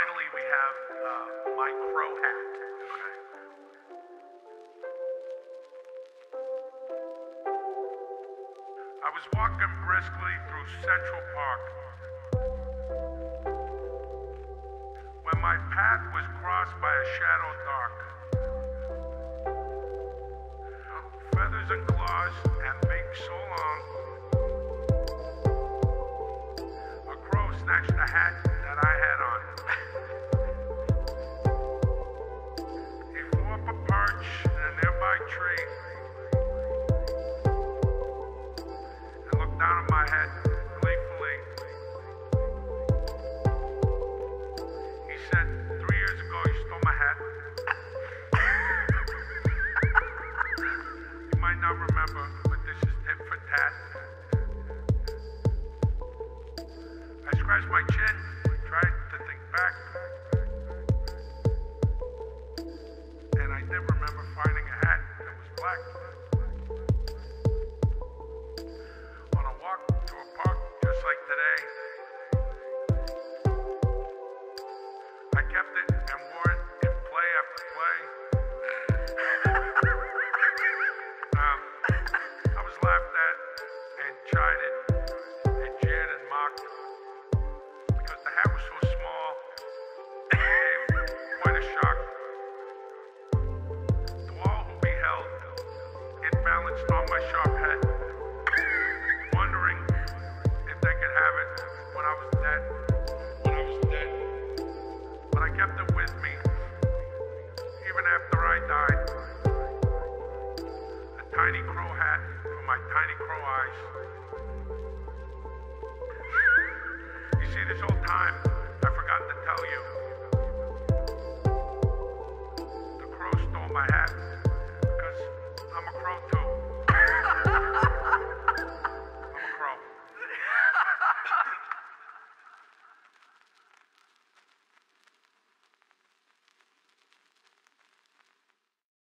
finally we have my crow hat. Okay. I was walking briskly through Central Park when my path was crossed by a shadow dark. Feathers and claws and beak so long, a crow snatched the hat that I had on. He flew up a perch in a nearby tree and looked down at my head gleefully. He said, 3 years ago you stole my hat. You might not remember, but this is tit for tat. I scratched my chin, tried to think back, and I did remember finding a hat that was black. On a walk to a park just like today, I kept it and wore it in play after play. I was laughed at and chided and jeered and mocked because the hat was so small and gave quite a shock to all who beheld. It balanced on my sharp head, wondering if they could have it when I was dead. But I kept it with me even after I died. A tiny crow hat for my tiny crow eyes. You see, this whole time